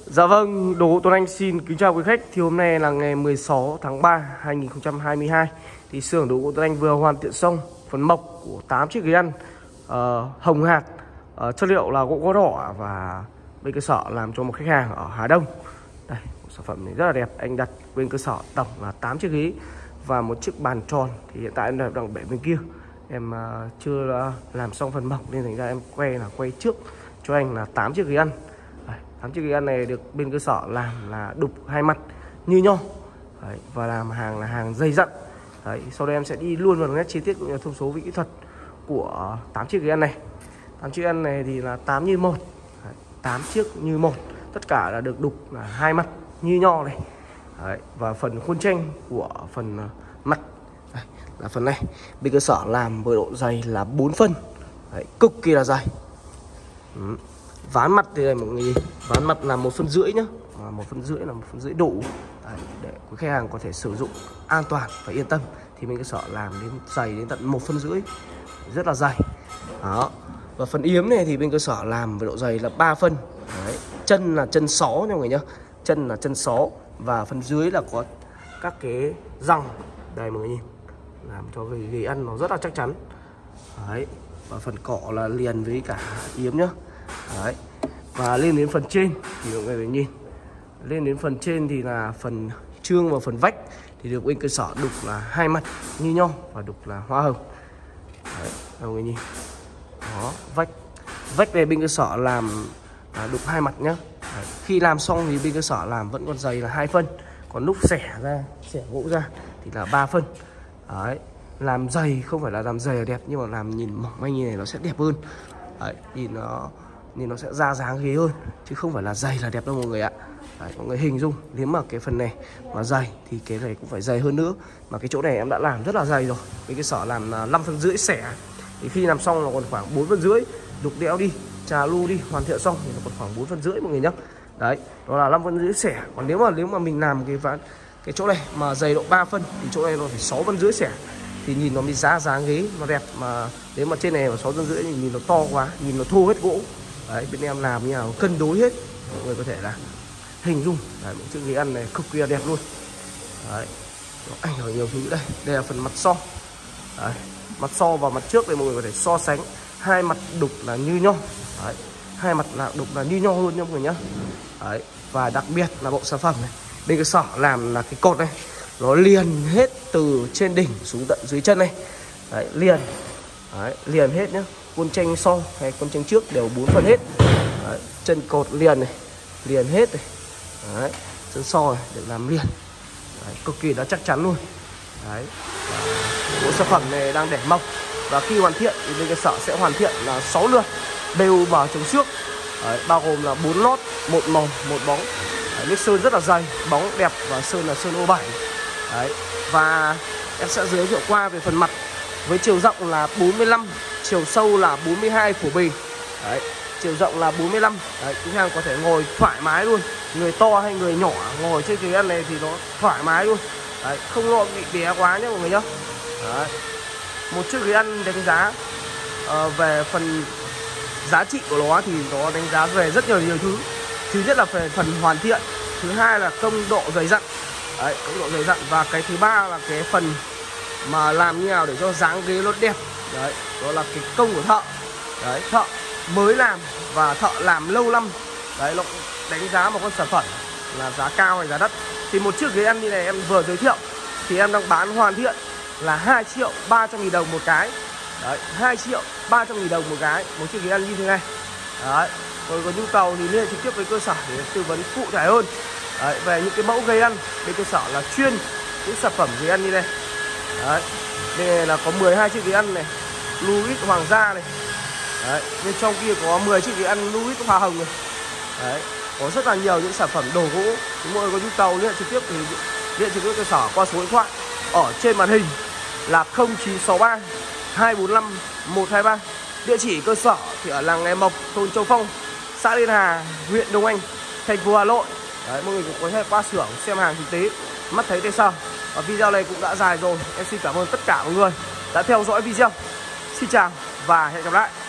Dạ vâng, Đồ Tuấn Anh xin kính chào quý khách. Thì hôm nay là ngày 16 tháng 3 2022. Thì xưởng Đồ gỗ Tuấn Anh vừa hoàn thiện xong phần mộc của 8 chiếc ghế ăn hồng hạt, chất liệu là gỗ đỏ, và bên cơ sở làm cho một khách hàng ở Hà Đông. Đây, một sản phẩm này rất là đẹp. Anh đặt bên cơ sở tổng là 8 chiếc ghế và một chiếc bàn tròn. Thì hiện tại em đang để bên kia. Em chưa làm xong phần mộc nên thành ra em quay trước cho anh là 8 chiếc ghế ăn. 8 chiếc ghế ăn này được bên cơ sở làm là đục hai mặt như nhau. Đấy, và làm hàng là hàng dày dặn. Đấy, sau đây em sẽ đi luôn vào nét chi tiết cũng như thông số về kỹ thuật của 8 chiếc ghế ăn này. 8 chiếc ăn này thì là 8 như 1. Đấy, 8 chiếc như 1. Tất cả là được đục là hai mặt như nhau này. Đấy, và phần khuôn tranh của phần mặt đây, là phần này. Bên cơ sở làm với độ dày là 4 phân. Đấy, cực kỳ là dày. Ván mặt thì đây mọi người nhìn, ván mặt là 1,5 phân nhá, 1,5 phân là 1,5 phân đủ. Đấy, để quý khách hàng có thể sử dụng an toàn và yên tâm thì mình cơ sở làm đến dày đến tận 1,5 phân, rất là dày. Đó. Và phần yếm này thì bên cơ sở làm với độ dày là 3 phân. Đấy, chân là chân xó nha mọi người nhá, chân là chân xó, và phần dưới là có các cái răng đây mọi người nhìn, làm cho cái ghế ăn nó rất là chắc chắn. Đấy, và phần cỏ là liền với cả yếm nhá. Đấy. Và lên đến phần trên thì mọi người phải nhìn, lên đến phần trên thì là phần trương và phần vách thì được bên cơ sở đục là hai mặt như nhau và đục là hoa hồng. Đấy, mọi người nhìn đó, vách này bên cơ sở làm đục hai mặt nhá. Đấy. Khi làm xong thì bên cơ sở làm vẫn còn dày là 2 phân, còn lúc xẻ gỗ ra thì là 3 phân. Đấy, làm dày không phải là làm dày là đẹp, nhưng mà làm nhìn mỏng manh như này nó sẽ đẹp hơn. Đấy, nhìn nó sẽ ra dáng ghế hơn, chứ không phải là dày là đẹp đâu mọi người ạ. Đấy, mọi người hình dung nếu mà cái phần này mà dày thì cái này cũng phải dày hơn nữa. Mà cái chỗ này em đã làm rất là dày rồi. Với cái sở làm là 5,5 phân xẻ, thì khi làm xong là còn khoảng 4,5 phân, đục đẽo đi, trà lu đi, hoàn thiện xong thì nó còn khoảng 4,5 phân mọi người nhá. Đấy, đó là 5,5 phân xẻ. Còn nếu mà mình làm cái chỗ này mà dày độ 3 phân thì chỗ này nó phải 6,5 phân xẻ, thì nhìn nó mới ra dáng ghế nó đẹp. Mà nếu mà trên này mà 6,5 phân thì nhìn nó to quá, nhìn nó thô hết gỗ. Đấy, bên em làm như nào cân đối hết, mọi người có thể là hình dung. Đấy, một chiếc ghế ăn này cực kỳ đẹp luôn. Đấy, nó ảnh hưởng nhiều thứ. Đây là phần mặt so. Đấy, mặt so và mặt trước đây mọi người có thể so sánh, hai mặt đục là như nhau. Đấy, hai mặt là đục là như nhau luôn nha mọi người nhá. Đấy, và đặc biệt là bộ sản phẩm này bên cái sở làm là cái cột này nó liền hết từ trên đỉnh xuống tận dưới chân này. Đấy, liền hết nhá. Khuôn tranh sau hay khuôn tranh trước đều 4 phần hết. Đấy, chân cột liền này, liền hết này. Đấy, chân so này được làm liền. Đấy, cực kỳ đã chắc chắn luôn. Đấy, bộ sản phẩm này đang để mộc, và khi hoàn thiện thì bên cái sở sẽ hoàn thiện là 6 lượt đều vào chống xước. Đấy, bao gồm là 4 lót, 1 màu, 1 bóng. Đấy, nước sơn rất là dày, bóng đẹp, và sơn là sơn O7. Đấy, và em sẽ giới thiệu qua về phần mặt với chiều rộng là 45, chiều sâu là 42 phủ bì. Đấy, chiều rộng là 45. Đấy, khách hàng có thể ngồi thoải mái luôn, người to hay người nhỏ ngồi trên ghế ăn này thì nó thoải mái luôn. Đấy, không lo bị bé quá nhé mọi người nhá. Đấy, một chiếc ghế ăn đánh giá về phần giá trị của nó thì nó đánh giá về rất nhiều thứ. Thứ nhất là về phần hoàn thiện, thứ hai là công độ dày dặn. Đấy, công độ dày dặn, và cái thứ ba là cái phần mà làm như nào để cho dáng ghế nó đẹp. Đấy, đó là cái công của thợ. Đấy, thợ mới làm và thợ làm lâu năm. Đấy, nó đánh giá một con sản phẩm là giá cao hay giá đắt. Thì một chiếc ghế ăn như này em vừa giới thiệu thì em đang bán hoàn thiện là 2.300.000 đồng một cái. Đấy, 2.300.000 đồng một cái, một chiếc ghế ăn như thế này. Đấy, rồi có nhu cầu thì liên hệ trực tiếp với cơ sở để tư vấn cụ thể hơn. Đấy, về những cái mẫu ghế ăn, bên cơ sở là chuyên những sản phẩm ghế ăn như này. Đấy, đây là có 12 chiếc ghế ăn này, Louis Hoàng gia này. Đấy, bên trong kia có 10 chiếc ghế ăn Louis hoa hồng này. Đấy, có rất là nhiều những sản phẩm đồ gỗ. Nếu mọi người có nhu cầu liên hệ trực tiếp thì liên hệ trực tiếp cơ sở qua số điện thoại ở trên màn hình là 0963 245 123. Địa chỉ cơ sở thì ở làng Nghề Mộc, thôn Châu Phong, xã Liên Hà, huyện Đông Anh, thành phố Hà Nội. Đấy, mọi người cũng có thể qua xưởng xem hàng thực tế, mắt thấy tay sao. Và video này cũng đã dài rồi. Em xin cảm ơn tất cả mọi người đã theo dõi video. Xin chào và hẹn gặp lại.